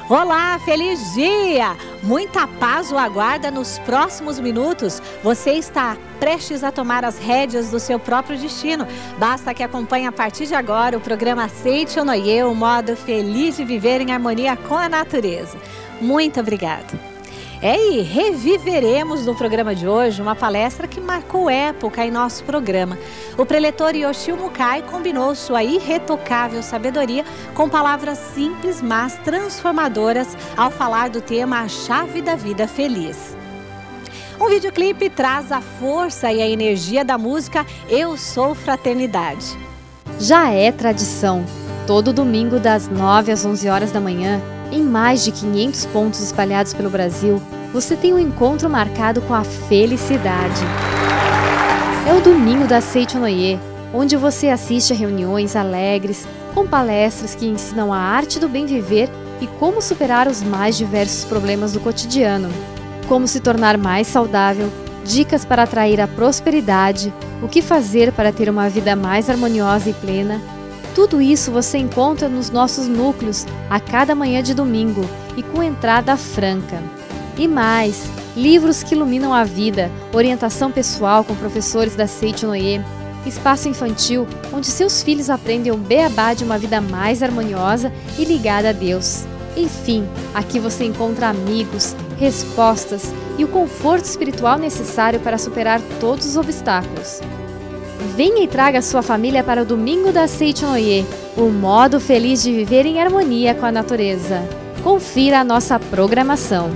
Olá, feliz dia! Muita paz o aguarda nos próximos minutos. Você está prestes a tomar as rédeas do seu próprio destino. Basta que acompanhe a partir de agora o programa Seite Onoye, o modo feliz de viver em harmonia com a natureza. Muito obrigada. E reviveremos no programa de hoje uma palestra que marcou época em nosso programa. O preletor Yoshio Mukai combinou sua irretocável sabedoria com palavras simples, mas transformadoras ao falar do tema A Chave da Vida Feliz. Um videoclipe traz a força e a energia da música Eu Sou Fraternidade. Já é tradição, todo domingo das 9 às 11 horas da manhã, em mais de 500 pontos espalhados pelo Brasil, você tem um encontro marcado com a felicidade. É o Domingo da Seite Onoye, onde você assiste a reuniões alegres, com palestras que ensinam a arte do bem viver e como superar os mais diversos problemas do cotidiano. Como se tornar mais saudável, dicas para atrair a prosperidade, o que fazer para ter uma vida mais harmoniosa e plena. Tudo isso você encontra nos nossos núcleos a cada manhã de domingo e com entrada franca. E mais, livros que iluminam a vida, orientação pessoal com professores da Seite Onoye, espaço infantil onde seus filhos aprendem o beabá de uma vida mais harmoniosa e ligada a Deus. Enfim, aqui você encontra amigos, respostas e o conforto espiritual necessário para superar todos os obstáculos. Venha e traga sua família para o Domingo da Seite Onoye, o modo feliz de viver em harmonia com a natureza. Confira a nossa programação.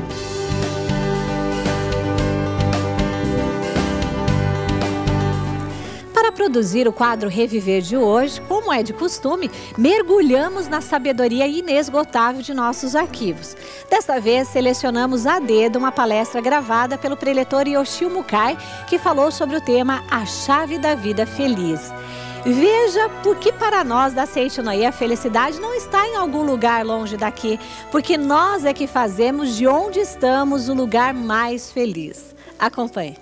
Para produzir o quadro Reviver de hoje, como é de costume, mergulhamos na sabedoria inesgotável de nossos arquivos. Desta vez, selecionamos a dedo uma palestra gravada pelo preletor Yoshio Mukai, que falou sobre o tema A Chave da Vida Feliz. Veja por que para nós da Seite Onoye a felicidade não está em algum lugar longe daqui, porque nós é que fazemos de onde estamos o lugar mais feliz. Acompanhe.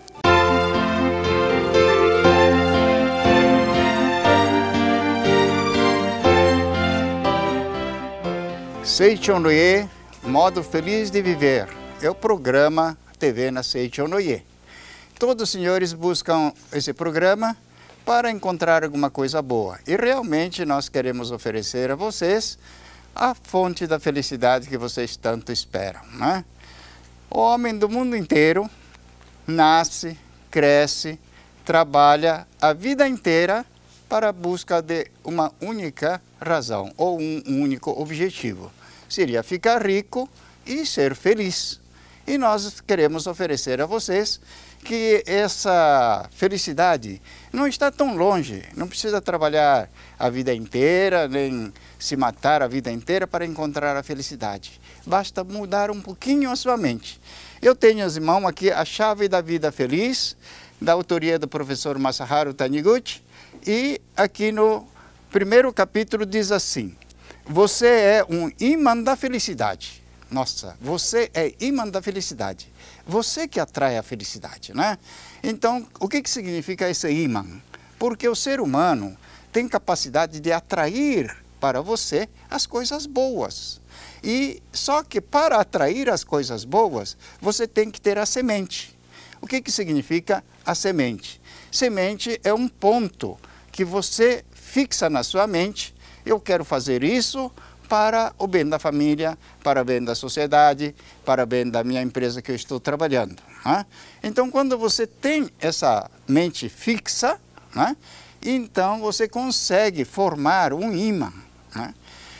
Seite Onoye, modo feliz de viver. É o programa TV na Seite Onoye. Todos os senhores buscam esse programa para encontrar alguma coisa boa. E realmente nós queremos oferecer a vocês a fonte da felicidade que vocês tanto esperam, né? O homem do mundo inteiro nasce, cresce, trabalha a vida inteira para a busca de uma única razão ou um único objetivo. Seria ficar rico e ser feliz. E nós queremos oferecer a vocês que essa felicidade não está tão longe, não precisa trabalhar a vida inteira, nem se matar a vida inteira para encontrar a felicidade. Basta mudar um pouquinho a sua mente. Eu tenho, irmãos, aqui A Chave da Vida Feliz, da autoria do professor Masaharu Taniguchi, e aqui no primeiro capítulo diz assim: você é um imã da felicidade. Nossa, você é imã da felicidade. Você que atrai a felicidade, né? Então, o que significa esse imã? Porque o ser humano tem capacidade de atrair para você as coisas boas. E só que para atrair as coisas boas, você tem que ter a semente. O que significa a semente? Semente é um ponto que você fixa na sua mente. Eu quero fazer isso para o bem da família, para o bem da sociedade, para o bem da minha empresa que eu estou trabalhando, né? Então, quando você tem essa mente fixa, né, então você consegue formar um imã, né?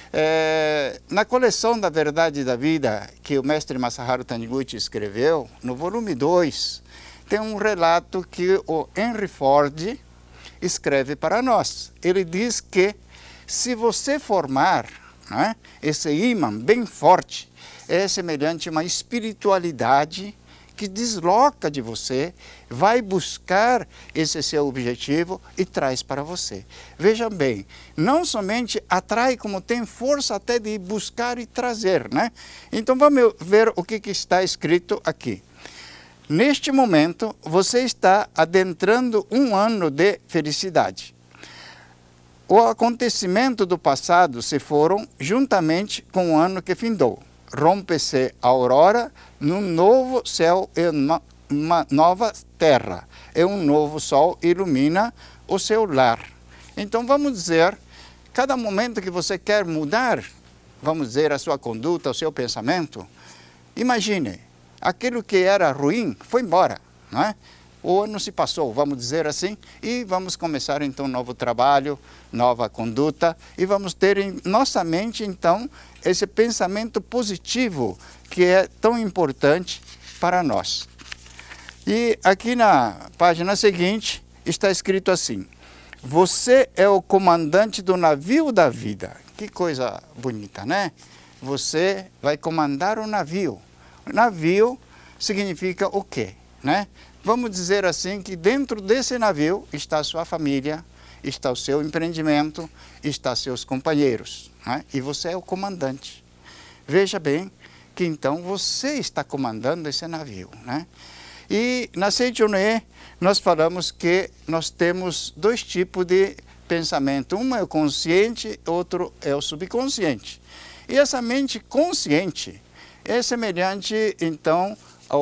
Na coleção da Verdade da Vida, que o mestre Masaharu Taniguchi escreveu, no volume 2, tem um relato que o Henry Ford escreve para nós. Ele diz que se você formar, né, esse imã bem forte, é semelhante a uma espiritualidade que desloca de você, vai buscar esse seu objetivo e traz para você. Vejam bem, não somente atrai, como tem força até de buscar e trazer, né? Então vamos ver o que está escrito aqui. Neste momento, você está adentrando um ano de felicidade. O acontecimento do passado se foram juntamente com o ano que findou. rompe-se a aurora num novo céu e uma nova terra. E um novo sol ilumina o seu lar. Então vamos dizer, cada momento que você quer mudar, vamos dizer, a sua conduta, o seu pensamento, imagine, aquilo que era ruim foi embora, não é? O ano se passou, vamos dizer assim, e vamos começar então um novo trabalho, nova conduta, e vamos ter em nossa mente então esse pensamento positivo que é tão importante para nós. E aqui na página seguinte está escrito assim: você é o comandante do navio da vida. Que coisa bonita, né? Você vai comandar o navio. Navio significa o quê, né? Vamos dizer assim que dentro desse navio está a sua família, está o seu empreendimento, está seus companheiros, né? E você é o comandante. Veja bem que então você está comandando esse navio, né? E na Seichonoye nós falamos que nós temos dois tipos de pensamento. Um é o consciente, outro é o subconsciente. E essa mente consciente é semelhante então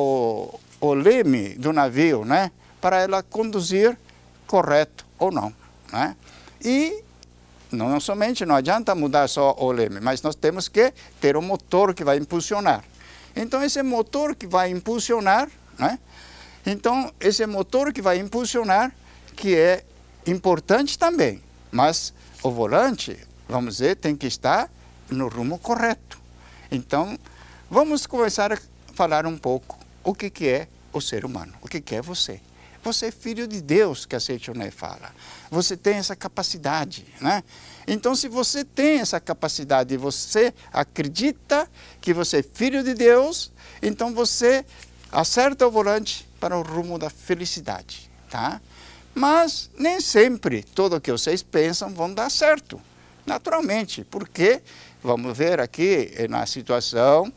ao leme do navio, né? Para ela conduzir correto ou não, né? E não somente não adianta mudar só o leme, mas nós temos que ter um motor que vai impulsionar. Então esse motor que vai impulsionar, né? Então esse motor que vai impulsionar, que é importante também, mas o volante, vamos dizer, tem que estar no rumo correto. Então vamos começar a falar um pouco o que é o ser humano, o que é você. Você é filho de Deus, que a Seichonoye fala. Você tem essa capacidade, né? Então, se você tem essa capacidade e você acredita que você é filho de Deus, então você acerta o volante para o rumo da felicidade, tá? Mas nem sempre tudo o que vocês pensam vão dar certo, naturalmente, porque vamos ver aqui na situação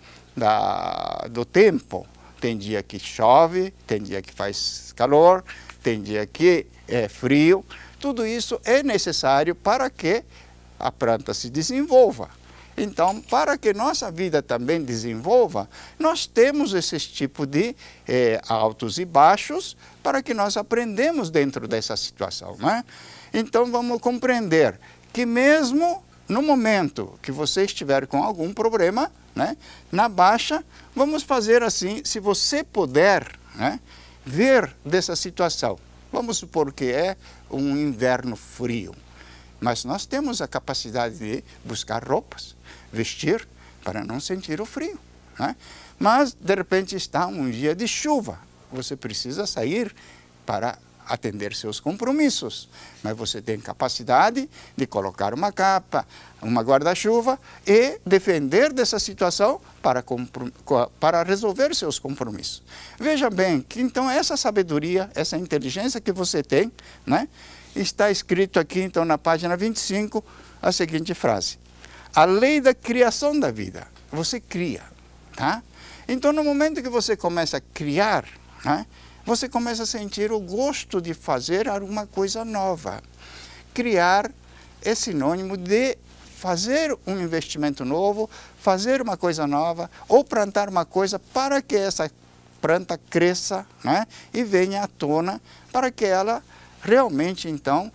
do tempo. Tem dia que chove, tem dia que faz calor, tem dia que é frio. Tudo isso é necessário para que a planta se desenvolva. Então, para que nossa vida também desenvolva, nós temos esse tipo de altos e baixos para que nós aprendamos dentro dessa situação, né? Então, vamos compreender que mesmo no momento que você estiver com algum problema, né, na baixa, vamos fazer assim, se você puder, né, ver dessa situação. Vamos supor que é um inverno frio, mas nós temos a capacidade de buscar roupas, vestir para não sentir o frio, né? Mas de repente está um dia de chuva, você precisa sair para atender seus compromissos, mas você tem capacidade de colocar uma capa, uma guarda-chuva e defender dessa situação para resolver seus compromissos. Veja bem que então essa sabedoria, essa inteligência que você tem, né, está escrito aqui então na página 25 a seguinte frase: a lei da criação da vida, você cria, tá? Então no momento que você começa a criar, né, você começa a sentir o gosto de fazer alguma coisa nova. Criar é sinônimo de fazer um investimento novo, fazer uma coisa nova, ou plantar uma coisa para que essa planta cresça, né, e venha à tona, para que ela realmente, então,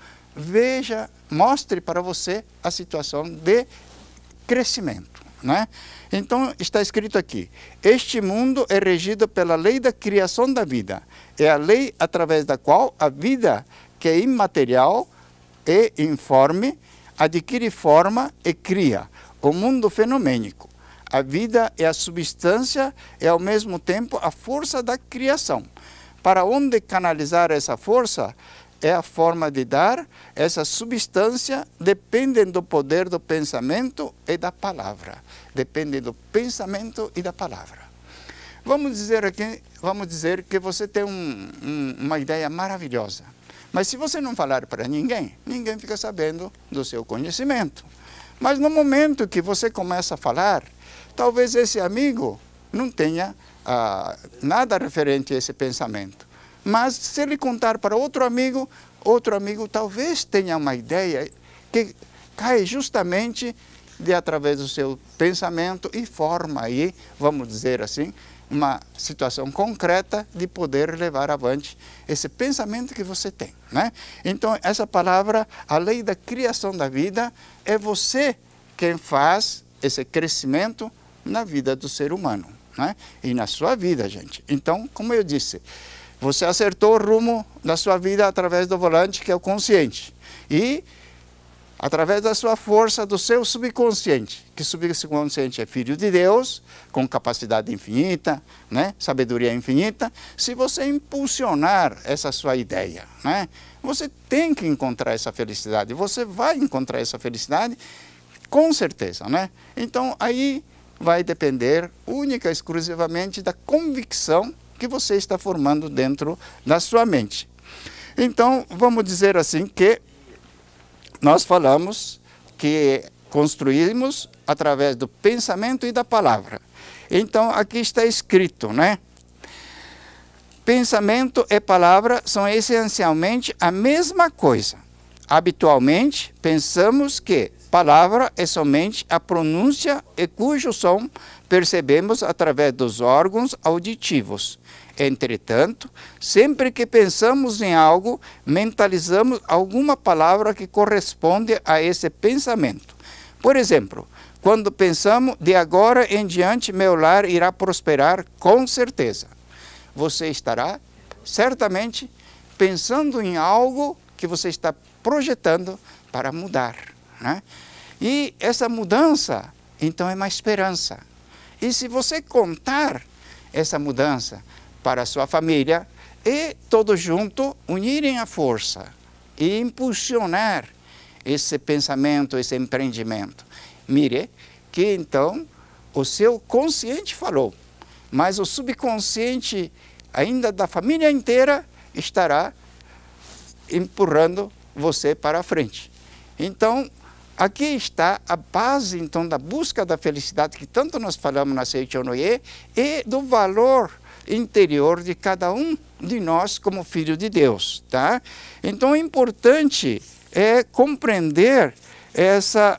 mostre para você a situação de crescimento, né? Então, está escrito aqui: este mundo é regido pela lei da criação da vida. É a lei através da qual a vida, que é imaterial e informe, adquire forma e cria o mundo fenomênico. A vida é a substância e, ao mesmo tempo, a força da criação. Para onde canalizar essa força é a forma de dar. Essa substância depende do poder do pensamento e da palavra. Depende do pensamento e da palavra. Vamos dizer que você tem uma ideia maravilhosa. Mas se você não falar para ninguém, ninguém fica sabendo do seu conhecimento. Mas no momento que você começa a falar, talvez esse amigo não tenha nada referente a esse pensamento. Mas se ele contar para outro amigo talvez tenha uma ideia que cai justamente de através do seu pensamento e forma aí, vamos dizer assim, uma situação concreta de poder levar avante esse pensamento que você tem, né? Então, essa palavra, a lei da criação da vida, é você quem faz esse crescimento na vida do ser humano, né? E na sua vida, gente. Então, como eu disse, você acertou o rumo da sua vida através do volante, que é o consciente. E através da sua força, do seu subconsciente, que o subconsciente é filho de Deus, com capacidade infinita, né? Sabedoria infinita. Se você impulsionar essa sua ideia, né? Você tem que encontrar essa felicidade, você vai encontrar essa felicidade, com certeza, né? Então, aí vai depender única e exclusivamente da convicção que você está formando dentro da sua mente. Então, vamos dizer assim que nós falamos que construímos através do pensamento e da palavra. Então, aqui está escrito, né? Pensamento e palavra são essencialmente a mesma coisa. Habitualmente, pensamos que palavra é somente a pronúncia e cujo som percebemos através dos órgãos auditivos. Entretanto, sempre que pensamos em algo, mentalizamos alguma palavra que corresponde a esse pensamento. Por exemplo, quando pensamos, de agora em diante meu lar irá prosperar, com certeza. Você estará certamente pensando em algo que você está projetando para mudar, né? E essa mudança, então, é uma esperança. E se você contar essa mudança para a sua família e todos juntos unirem a força e impulsionar esse pensamento, esse empreendimento. Mire que então o seu consciente falou, mas o subconsciente ainda da família inteira estará empurrando você para a frente. Então, aqui está a base então da busca da felicidade que tanto nós falamos na Seiichi Onoye e do valor interior de cada um de nós como filho de Deus, tá? Então, o importante é compreender essa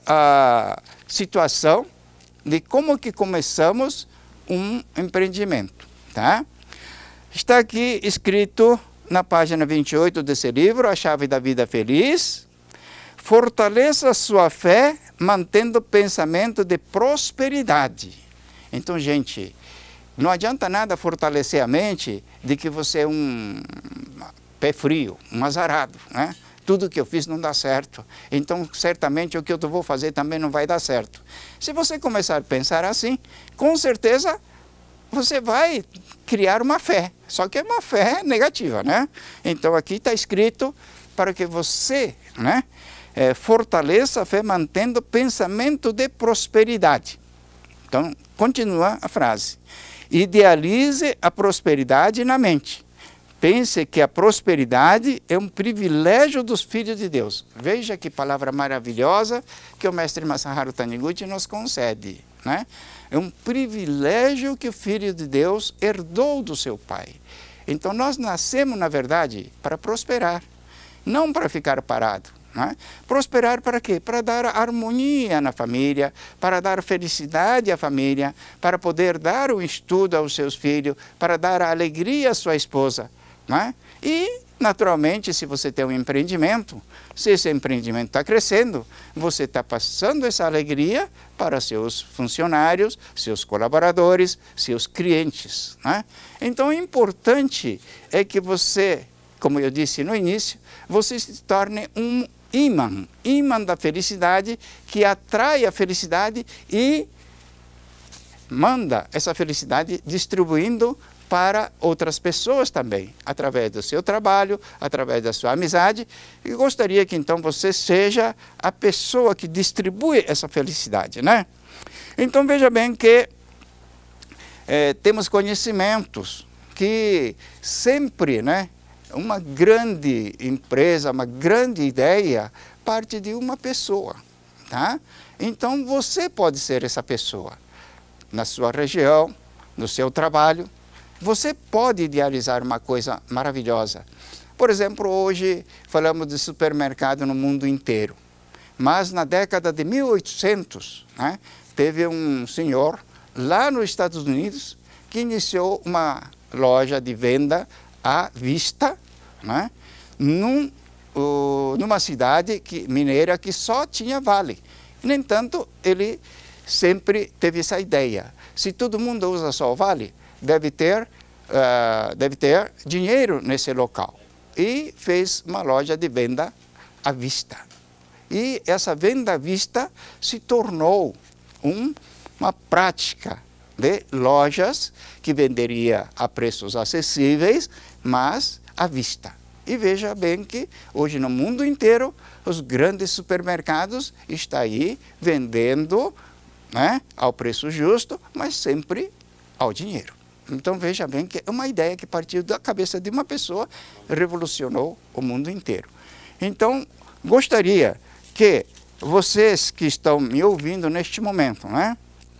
situação de como que começamos um empreendimento, tá? Está aqui escrito na página 28 desse livro, A Chave da Vida Feliz. Fortaleça sua fé mantendo pensamento de prosperidade. Então, gente, não adianta nada fortalecer a mente de que você é um pé frio, um azarado, né? Tudo que eu fiz não dá certo, então certamente o que eu vou fazer também não vai dar certo. Se você começar a pensar assim, com certeza você vai criar uma fé, só que é uma fé negativa, né? Então aqui está escrito para que você, né, fortaleça a fé mantendo pensamento de prosperidade. Então, continua a frase. Idealize a prosperidade na mente. Pense que a prosperidade é um privilégio dos filhos de Deus. Veja que palavra maravilhosa que o mestre Masaharu Taniguchi nos concede, né? É um privilégio que o filho de Deus herdou do seu pai. Então nós nascemos, na verdade, para prosperar, não para ficar parado. Né? Prosperar para quê? Para dar harmonia na família, para dar felicidade à família, para poder dar o estudo aos seus filhos, para dar alegria à sua esposa. Né? E, naturalmente, se você tem um empreendimento, se esse empreendimento está crescendo, você está passando essa alegria para seus funcionários, seus colaboradores, seus clientes. Né? Então, o importante é que você, como eu disse no início, você se torne um imã da felicidade, que atrai a felicidade e manda essa felicidade distribuindo para outras pessoas também, através do seu trabalho, através da sua amizade. E gostaria que então você seja a pessoa que distribui essa felicidade, né? Então veja bem que temos conhecimentos que sempre, né, uma grande empresa, uma grande ideia parte de uma pessoa, tá? Então você pode ser essa pessoa na sua região, no seu trabalho. Você pode idealizar uma coisa maravilhosa. Por exemplo, hoje falamos de supermercado no mundo inteiro. Mas na década de 1800, né, teve um senhor lá nos Estados Unidos que iniciou uma loja de venda à vista, né, numa cidade mineira que só tinha vale. No entanto, ele sempre teve essa ideia. Se todo mundo usa só o vale, deve ter dinheiro nesse local. E fez uma loja de venda à vista. E essa venda à vista se tornou uma prática de lojas que venderia a preços acessíveis, mas à vista. E veja bem que hoje no mundo inteiro os grandes supermercados estão aí vendendo, né, ao preço justo, mas sempre ao dinheiro. Então veja bem que é uma ideia que partiu da cabeça de uma pessoa e revolucionou o mundo inteiro. Então gostaria que vocês que estão me ouvindo neste momento, né,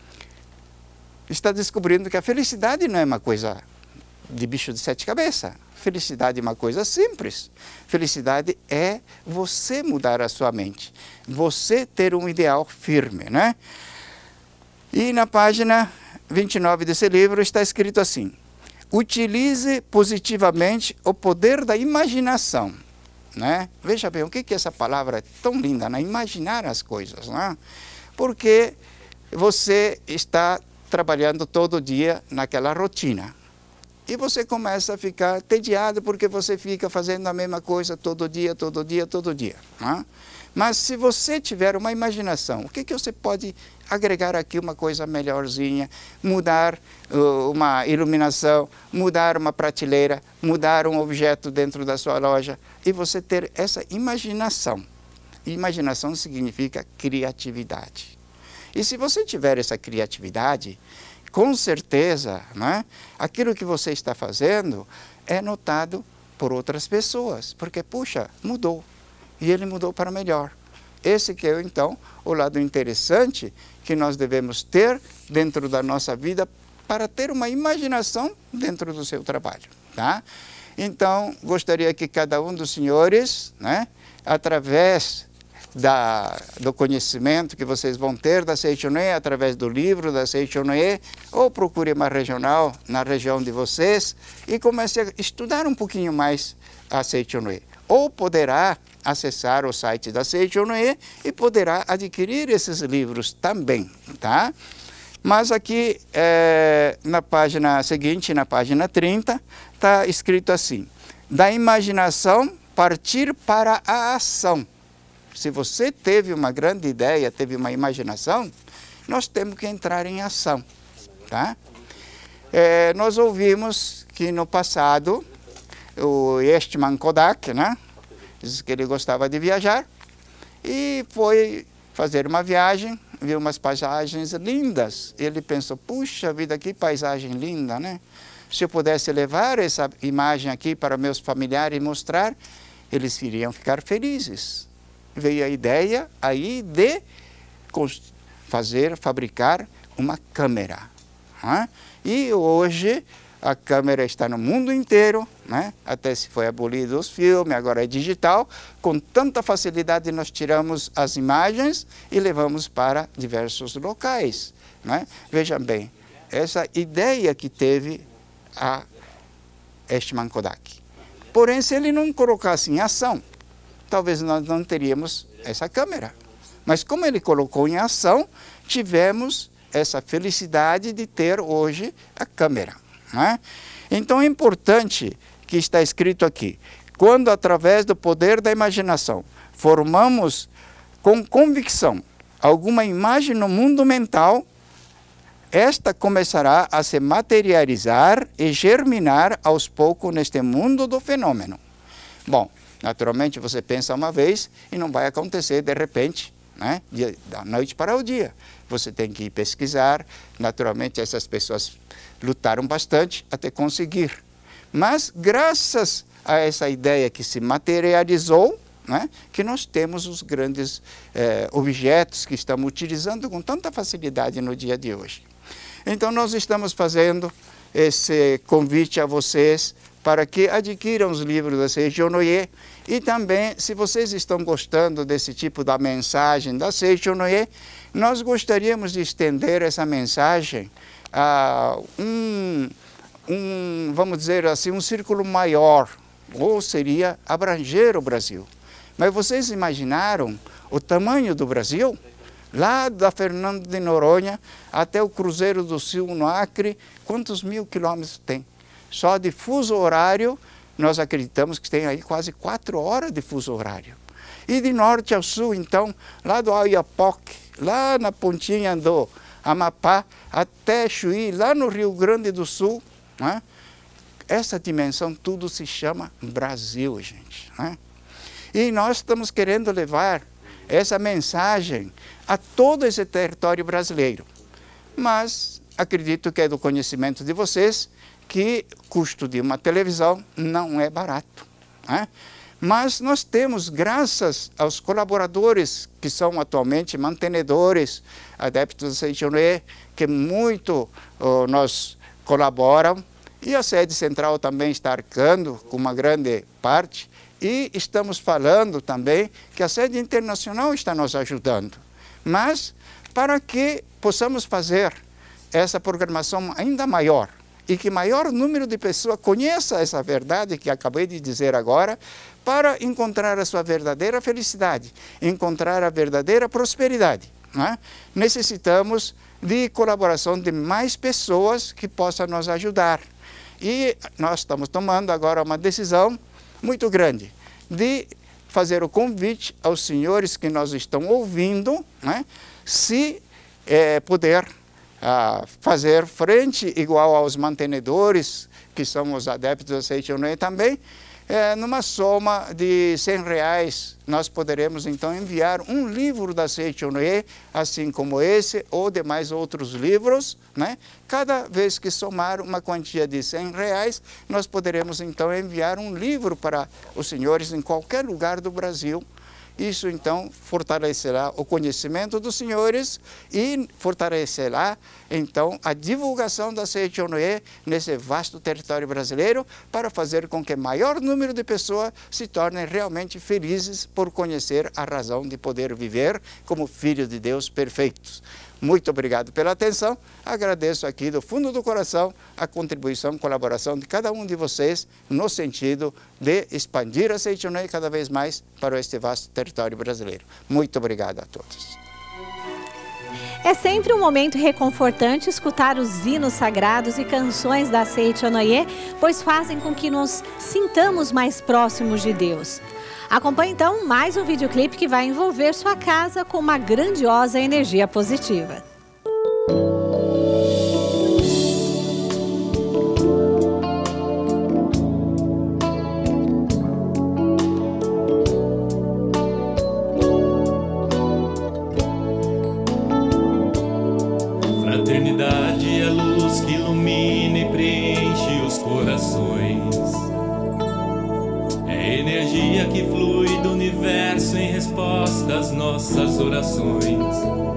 está descobrindo que a felicidade não é uma coisa de bicho de sete cabeças. Felicidade é uma coisa simples. Felicidade é você mudar a sua mente, você ter um ideal firme, né? E na página 29 desse livro está escrito assim: utilize positivamente o poder da imaginação, né? Veja bem, o que essa palavra é tão linda, né? Imaginar as coisas, né? Porque você está trabalhando todo dia naquela rotina. E você começa a ficar tediado porque você fica fazendo a mesma coisa todo dia, todo dia, todo dia. Né? Mas se você tiver uma imaginação, o que você pode agregar aqui uma coisa melhorzinha, mudar uma iluminação, mudar uma prateleira, mudar um objeto dentro da sua loja e você ter essa imaginação. Imaginação significa criatividade. E se você tiver essa criatividade, com certeza, né, aquilo que você está fazendo é notado por outras pessoas, porque, puxa, mudou, e ele mudou para melhor. Esse que é, então, o lado interessante que nós devemos ter dentro da nossa vida para ter uma imaginação dentro do seu trabalho. Tá? Então, gostaria que cada um dos senhores, né, através do conhecimento que vocês vão ter da Seichonoye, através do livro da Seichonoye, ou procure uma regional na região de vocês e comece a estudar um pouquinho mais a Seichonoye. Ou poderá acessar o site da Seichonoye e poderá adquirir esses livros também, tá? Mas aqui, na página seguinte, na página 30, está escrito assim: da imaginação partir para a ação. Se você teve uma grande ideia, teve uma imaginação, nós temos que entrar em ação, tá? Nós ouvimos que no passado, o Eastman Kodak, né, disse que ele gostava de viajar e foi fazer uma viagem, viu umas paisagens lindas. Ele pensou, puxa vida, que paisagem linda, né? Se eu pudesse levar essa imagem aqui para meus familiares e mostrar, eles iriam ficar felizes. Veio a ideia aí de fabricar uma câmera. Né? E hoje a câmera está no mundo inteiro, né? Até se foi abolido os filmes, agora é digital. Com tanta facilidade nós tiramos as imagens e levamos para diversos locais. Né? Vejam bem, essa ideia que teve a Eastman Kodak. Porém, se ele não colocasse em ação, talvez nós não teríamos essa câmera. Mas como ele colocou em ação, tivemos essa felicidade de ter hoje a câmera. Né? Então é importante que está escrito aqui, quando através do poder da imaginação formamos com convicção alguma imagem no mundo mental, esta começará a se materializar e germinar aos poucos neste mundo do fenômeno. Bom, naturalmente você pensa uma vez e não vai acontecer de repente, né, da noite para o dia. Você tem que ir pesquisar, naturalmente essas pessoas lutaram bastante até conseguir. Mas graças a essa ideia que se materializou, né, que nós temos os grandes objetos que estamos utilizando com tanta facilidade no dia de hoje. Então nós estamos fazendo esse convite a vocês para que adquiram os livros da Seiichi Noye. E também, se vocês estão gostando desse tipo da mensagem da Seiichi Noye, nós gostaríamos de estender essa mensagem a vamos dizer assim, um círculo maior, ou seria abranger o Brasil. Mas vocês imaginaram o tamanho do Brasil? Lá da Fernando de Noronha até o Cruzeiro do Sul, no Acre, quantos mil quilômetros tem? Só de fuso horário, nós acreditamos que tem aí quase 4 horas de fuso horário. E de norte ao sul, então, lá do Oiapoque, lá na pontinha do Amapá, até Chuí, lá no Rio Grande do Sul, né? Essa dimensão tudo se chama Brasil, gente, né? E nós estamos querendo levar essa mensagem a todo esse território brasileiro. Mas acredito que é do conhecimento de vocês que o custo de uma televisão não é barato, né? Mas nós temos, graças aos colaboradores que são atualmente mantenedores, adeptos da Seiichi Noye, que muito nos colaboram, e a sede central também está arcando com uma grande parte, e estamos falando também que a sede internacional está nos ajudando. Mas para que possamos fazer essa programação ainda maior, e que maior número de pessoas conheça essa verdade que acabei de dizer agora, para encontrar a sua verdadeira felicidade, encontrar a verdadeira prosperidade, né? Necessitamos de colaboração de mais pessoas que possam nos ajudar. E nós estamos tomando agora uma decisão muito grande de fazer o convite aos senhores que nos estão ouvindo, né? Se puder fazer frente igual aos mantenedores, que são os adeptos da Seiichi Noye também, numa soma de R$100, nós poderemos então enviar um livro da Seiichi Noye, assim como esse, ou demais outros livros, né? Cada vez que somar uma quantia de R$100, nós poderemos então enviar um livro para os senhores em qualquer lugar do Brasil. Isso, então, fortalecerá o conhecimento dos senhores e fortalecerá, então, a divulgação da Seiichi Noye nesse vasto território brasileiro para fazer com que maior número de pessoas se tornem realmente felizes por conhecer a razão de poder viver como filhos de Deus perfeitos. Muito obrigado pela atenção. Agradeço aqui do fundo do coração a contribuição e colaboração de cada um de vocês no sentido de expandir a Seiichi Noye cada vez mais para este vasto território brasileiro. Muito obrigado a todos. É sempre um momento reconfortante escutar os hinos sagrados e canções da Seiichi Noye, pois fazem com que nos sintamos mais próximos de Deus. Acompanhe então mais um videoclipe que vai envolver sua casa com uma grandiosa energia positiva. Fraternidade é a luz que ilumina e preenche os corações. É energia que flui do universo em resposta às nossas orações.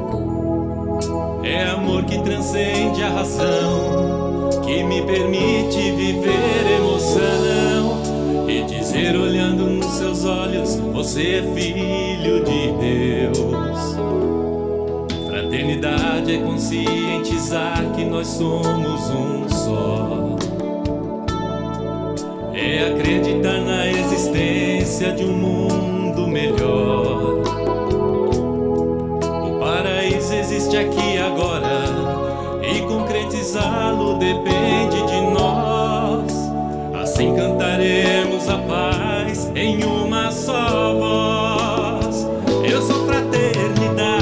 É amor que transcende a razão, que me permite viver emoção e dizer olhando nos seus olhos, você é filho de Deus. Fraternidade é conscientizar que nós somos um só. É acreditar na existência de um mundo melhor. O paraíso existe aqui agora e concretizá-lo depende de nós. Assim cantaremos a paz em uma só voz. Eu sou fraternidade,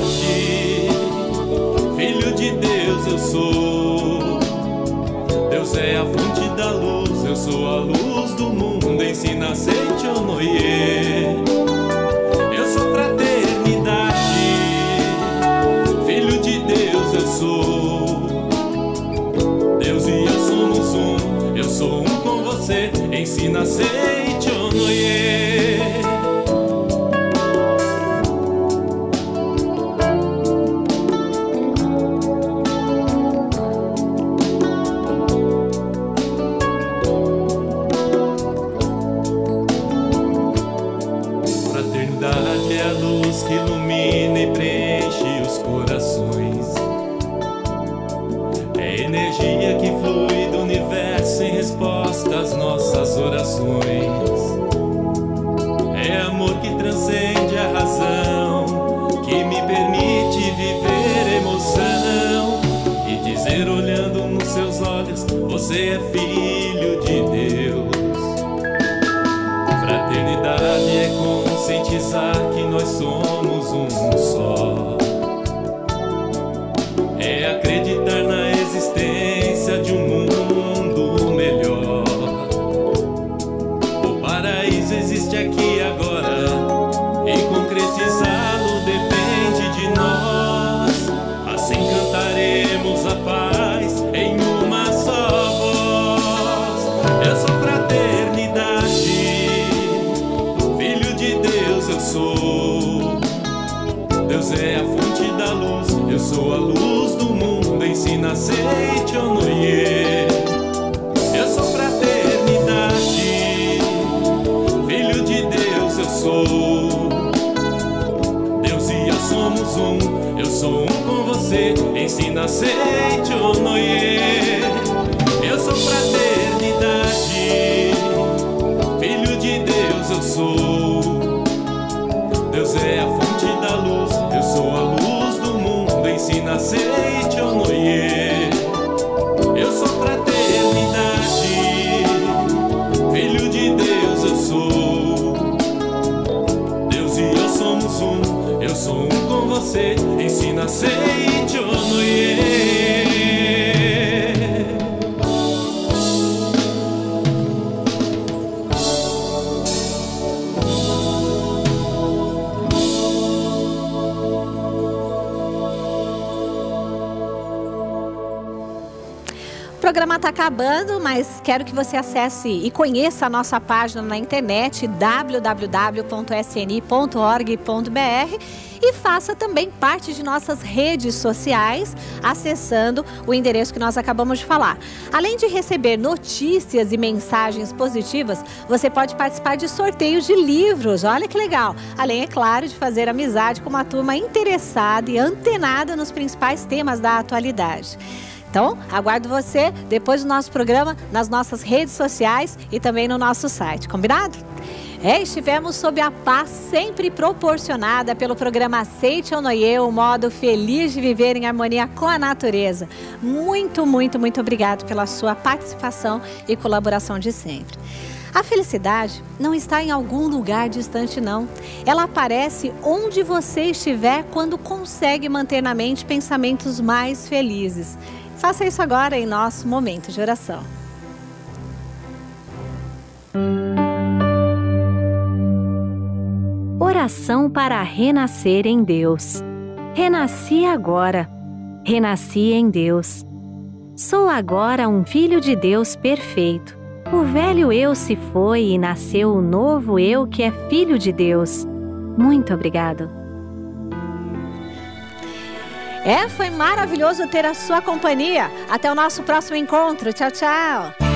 filho de Deus eu sou. Deus é a fonte da luz, eu sou a luz do mundo, ensina a Seiichi Noye. Eu sou fraternidade, filho de Deus eu sou. Deus e eu somos um, eu sou um com você, ensina a Seiichi Noye. energia que flui do universo em resposta às nossas orações. É amor que transcende a razão, que me permite viver emoção e dizer olhando nos seus olhos, você é filho de Deus. Fraternidade é conscientizar que nós somos um só. É acreditar na existência de um mundo melhor. O paraíso existe aqui agora e concretizá-lo depende de nós. Assim cantaremos a paz em uma só voz. Eu sou fraternidade, filho de Deus eu sou. Deus é a fonte da luz, eu sou a luz do mundo, ensina Seichonoye. Eu sou fraternidade, filho de Deus eu sou. Deus e eu somos um, eu sou um com você, ensina Seichonoye. Eu sou fraternidade, filho de Deus eu sou. Deus é a fonte da luz, eu sou a luz do mundo, ensina Seichonoye. Eu sou fraternidade, filho de Deus eu sou. Deus e eu somos um, eu sou um com você, ensina Seichonoye. O programa está acabando, mas quero que você acesse e conheça a nossa página na internet www.sni.org.br e faça também parte de nossas redes sociais acessando o endereço que nós acabamos de falar. Além de receber notícias e mensagens positivas, você pode participar de sorteios de livros, olha que legal! Além, é claro, de fazer amizade com uma turma interessada e antenada nos principais temas da atualidade. Então, aguardo você depois do nosso programa nas nossas redes sociais e também no nosso site, combinado? Estivemos sob a paz sempre proporcionada pelo programa Seichonoye, o modo feliz de viver em harmonia com a natureza. Muito, muito, muito obrigado pela sua participação e colaboração de sempre. A felicidade não está em algum lugar distante, não. Ela aparece onde você estiver quando consegue manter na mente pensamentos mais felizes. Faça isso agora em nosso momento de oração. Oração para renascer em Deus. Renasci agora. Renasci em Deus. Sou agora um filho de Deus perfeito. O velho eu se foi e nasceu o novo eu que é filho de Deus. Muito obrigado. Foi maravilhoso ter a sua companhia. Até o nosso próximo encontro. Tchau, tchau.